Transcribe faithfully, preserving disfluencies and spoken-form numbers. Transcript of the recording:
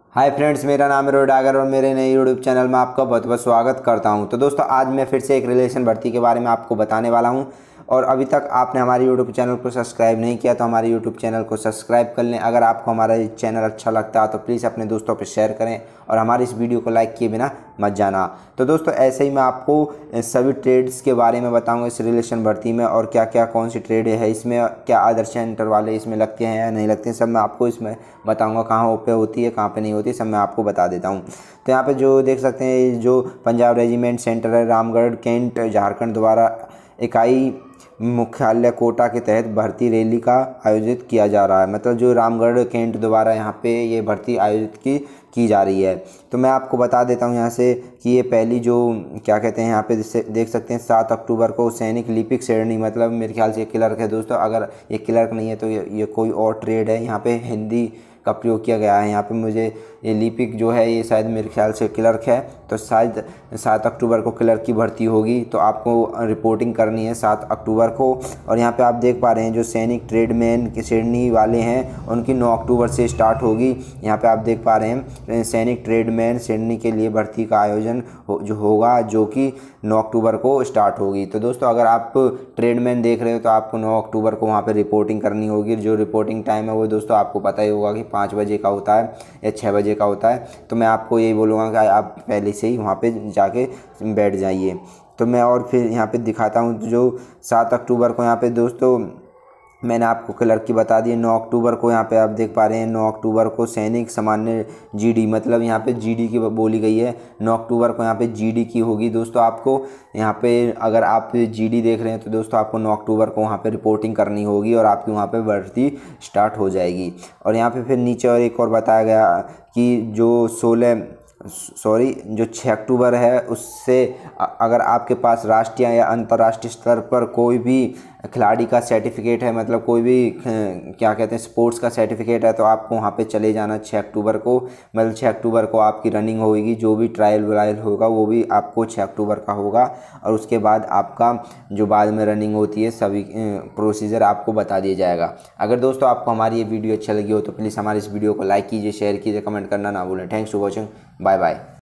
Hi friends, मेरा नाम है रोडागर और मेरे नए यूट्यूब चैनल में आपका बहुत बहुत स्वागत करता हूं। तो दोस्तों, आज मैं फिर से एक रिलेशन भर्ती के बारे में आपको बताने वाला हूं। और अभी तक आपने हमारे यूट्यूब चैनल को सब्सक्राइब नहीं किया तो हमारे यूट्यूब चैनल को सब्सक्राइब कर लें। अगर आपको हमारा ये चैनल अच्छा लगता है तो प्लीज़ अपने दोस्तों पर शेयर करें और हमारी इस वीडियो को लाइक किए बिना मत जाना। तो दोस्तों, ऐसे ही मैं आपको सभी ट्रेड्स के बारे में बताऊंगा इस रिलेशन भर्ती में, और क्या क्या कौन सी ट्रेड है इसमें, क्या आदर्श सेंटर वाले इसमें लगते हैं या नहीं लगते हैं, सब मैं आपको इसमें बताऊंगा। कहाँ पे होती है, कहाँ पे नहीं होती, सब मैं आपको बता देता हूँ। तो यहाँ पे जो देख सकते हैं, जो पंजाब रेजिमेंट सेंटर है रामगढ़ कैंट झारखंड द्वारा इकाई मुख्यालय कोटा के तहत भर्ती रैली का आयोजित किया जा रहा है। मतलब जो रामगढ़ कैंट द्वारा यहाँ पे ये भर्ती आयोजित की की जा रही है। तो मैं आपको बता देता हूँ यहाँ से कि ये पहली जो क्या कहते हैं, यहाँ पे देख सकते हैं सात अक्टूबर को सैनिक लिपिक श्रेणी, मतलब मेरे ख्याल से क्लर्क है दोस्तों। अगर ये क्लर्क नहीं है तो ये, ये कोई और ट्रेड है। यहाँ पे हिंदी का प्रयोग किया गया है। यहाँ पे मुझे ये लिपिक जो है ये शायद मेरे ख्याल से क्लर्क है, तो शायद सात अक्टूबर को क्लर्क की भर्ती होगी। तो आपको रिपोर्टिंग करनी है सात अक्टूबर को। और यहाँ पे आप देख पा रहे हैं जो सैनिक ट्रेडमैन की श्रेणी वाले हैं उनकी नौ अक्टूबर से स्टार्ट होगी। यहाँ पे आप देख पा रहे हैं सैनिक ट्रेडमैन श्रेणी के लिए भर्ती का आयोजन हो, जो होगा जो कि नौ अक्टूबर को स्टार्ट होगी। तो दोस्तों, अगर आप ट्रेडमैन देख रहे हो तो आपको नौ अक्टूबर को वहाँ पे रिपोर्टिंग करनी होगी। जो रिपोर्टिंग टाइम है वो दोस्तों आपको पता ही होगा कि पाँच बजे का होता है या छः बजे का होता है। तो मैं आपको यही बोलूँगा कि आप पहले से ही वहाँ पे जाके बैठ जाइए। तो मैं और फिर यहाँ पे दिखाता हूँ जो सात अक्टूबर को यहाँ पे दोस्तों मैंने आपको क्लर्क की बता दी। नौ अक्टूबर को यहाँ पे आप देख पा रहे हैं नौ अक्टूबर को सैनिक सामान्य जीडी, मतलब यहाँ पे जीडी की बोली गई है। नौ अक्टूबर को यहाँ पे जीडी की होगी दोस्तों। आपको यहाँ पे अगर आप जीडी देख रहे हैं तो दोस्तों आपको नौ अक्टूबर को वहाँ पे रिपोर्टिंग करनी होगी और आपकी वहाँ पे भर्ती स्टार्ट हो जाएगी। और यहाँ पे फिर नीचे और एक और बताया गया कि जो सोलह सॉरी जो छः अक्टूबर है उससे अगर आपके पास राष्ट्रीय या अंतर्राष्ट्रीय स्तर पर कोई भी खिलाड़ी का सर्टिफिकेट है, मतलब कोई भी क्या कहते हैं स्पोर्ट्स का सर्टिफिकेट है, तो आपको वहाँ पे चले जाना छः अक्टूबर को। मतलब छः अक्टूबर को आपकी रनिंग होगी, जो भी ट्रायल व्रायल होगा वो भी आपको छः अक्टूबर का होगा। और उसके बाद आपका जो बाद में रनिंग होती है सभी प्रोसीजर आपको बता दिया जाएगा। अगर दोस्तों आपको हमारी ये वीडियो अच्छी लगी हो तो प्लीज़ हमारी इस वीडियो को लाइक कीजिए, शेयर कीजिए, कमेंट करना ना भूलें। Thanks for watching, bye bye.